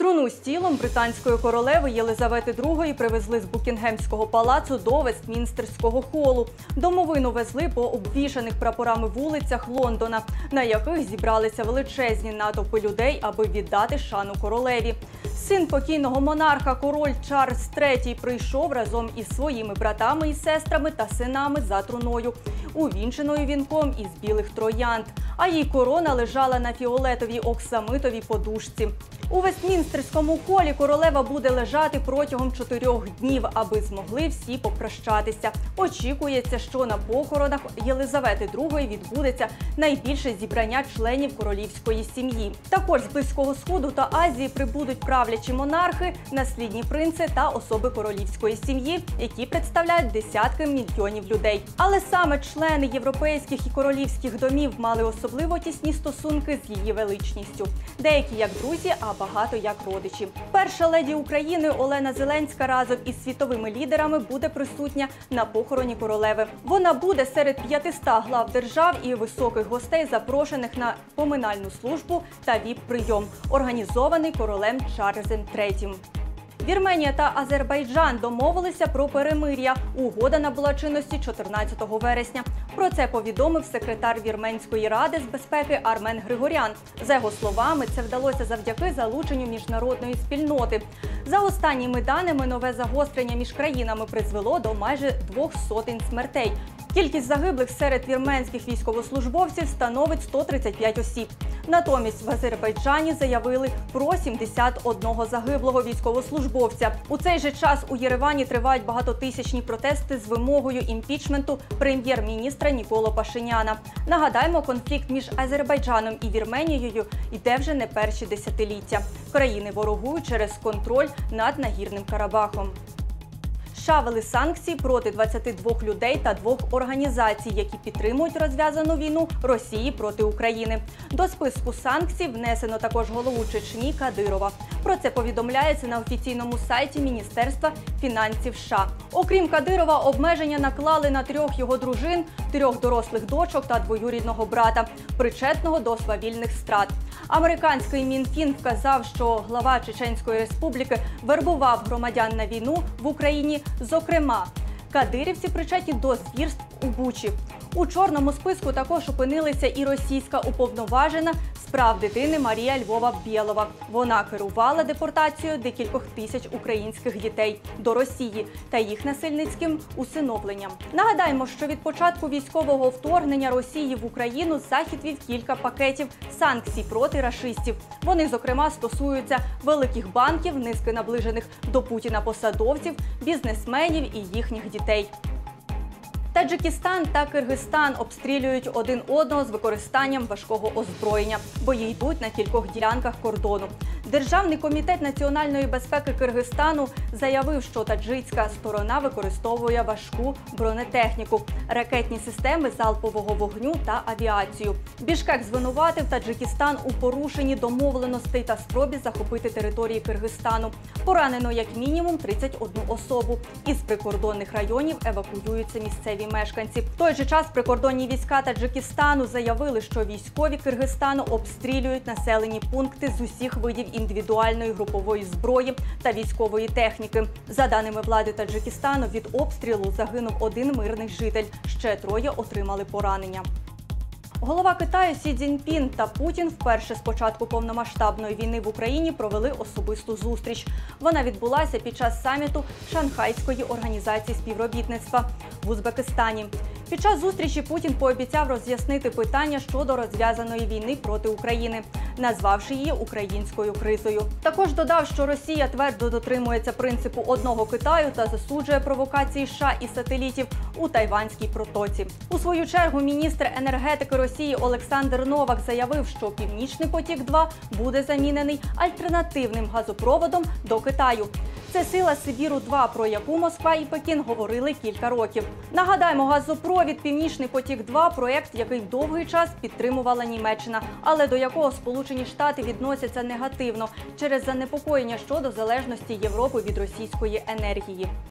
Труну з тілом британської королеви Єлизавети II привезли з Букінгемського палацу до Вестмінстерського холу. Домовину везли по обвішаних прапорами вулицях Лондона, на яких зібралися величезні натовпи людей, аби віддати шану королеві. Син покійного монарха, король Чарльз III, прийшов разом із своїми братами і сестрами та синами за труною, увінченою вінком із білих троянд, а її корона лежала на фіолетовій оксамитовій подушці. У Вестмінстерському холі королева буде лежати протягом 4 днів, аби змогли всі попрощатися. Очікується, що на похоронах Єлизавети II відбудеться найбільше зібрання членів королівської сім'ї. Також з Близького Сходу та Азії прибудуть правлячі монархи, наслідні принци та особи королівської сім'ї, які представляють десятки мільйонів людей. Але саме члени європейських і королівських домів мали особливо тісні стосунки з її величністю. Деякі як друзі, а багато як родичі. Перша леді України Олена Зеленська разом із світовими лідерами буде присутня на похороні королеви. Вона буде серед 500 глав держав і високих гостей, запрошених на поминальну службу та віп-прийом, організований королем Чарльзом III. Вірменія та Азербайджан домовилися про перемир'я. Угода набула чинності 14 вересня. Про це повідомив секретар Вірменської ради з безпеки Армен Григорян. За його словами, це вдалося завдяки залученню міжнародної спільноти. За останніми даними, нове загострення між країнами призвело до майже 200 смертей. Кількість загиблих серед вірменських військовослужбовців становить 135 осіб. Натомість в Азербайджані заявили про 71 загиблого військовослужбовця. У цей же час у Єревані тривають багатотисячні протести з вимогою імпічменту прем'єр-міністра Ніколо Пашиняна. Нагадаємо, конфлікт між Азербайджаном і Вірменією йде вже не перші десятиліття. Країни ворогують через контроль над Нагірним Карабахом. США ввели санкції проти 22 людей та 2 організацій, які підтримують розв'язану війну Росії проти України. До списку санкцій внесено також голову Чечні Кадирова. Про це повідомляється на офіційному сайті Міністерства фінансів США. Окрім Кадирова, обмеження наклали на 3 його дружин, 3 дорослих дочок та двоюрідного брата, причетного до свавільних страт. Американський Мінфін вказав, що глава Чеченської республіки вербував громадян на війну в Україні. Зокрема, кадирівці причетні до звірств у Бучі. У чорному списку також опинилася і російська уповноважена з прав дитини Марія Львова-Бєлова. Вона керувала депортацією декількох тисяч українських дітей до Росії та їх насильницьким усиновленням. Нагадаємо, що від початку військового вторгнення Росії в Україну Захід ввів кілька пакетів санкцій проти рашистів. Вони, зокрема, стосуються великих банків, низки наближених до Путіна посадовців, бізнесменів і їхніх дітей. Таджикистан та Киргизстан обстрілюють один одного з використанням важкого озброєння. Бої йдуть на кількох ділянках кордону. Державний комітет національної безпеки Киргизстану заявив, що таджикська сторона використовує важку бронетехніку, ракетні системи залпового вогню та авіацію. Бішкек звинуватив Таджикистан у порушенні домовленостей та спробі захопити території Киргизстану. Поранено як мінімум 31 особу. Із прикордонних районів евакуюються місцеві мешканці. В той же час прикордонні війська Таджикистану заявили, що військові Киргизстану обстрілюють населені пункти з усіх видів індивідуальної групової зброї та військової техніки. За даними влади Таджикистану, від обстрілу загинув 1 мирний житель, ще 3 отримали поранення. Голова Китаю Сі Цзіньпін та Путін вперше з початку повномасштабної війни в Україні провели особисту зустріч. Вона відбулася під час саміту Шанхайської організації співробітництва в Узбекистані. Під час зустрічі Путін пообіцяв роз'яснити питання щодо розв'язаної війни проти України, назвавши її українською кризою. Також додав, що Росія твердо дотримується принципу одного Китаю та засуджує провокації США і сателітів у Тайванській протоці. У свою чергу міністр енергетики Росії Олександр Новак заявив, що «Північний потік-2» буде замінений альтернативним газопроводом до Китаю. Це «Сила Сибіру-2», про яку Москва і Пекін говорили кілька років. Нагадаємо, газопровід «Північний потік-2» – проєкт, який довгий час підтримувала Німеччина, але до якого Сполучені Штати відносяться негативно через занепокоєння щодо залежності Європи від російської енергії.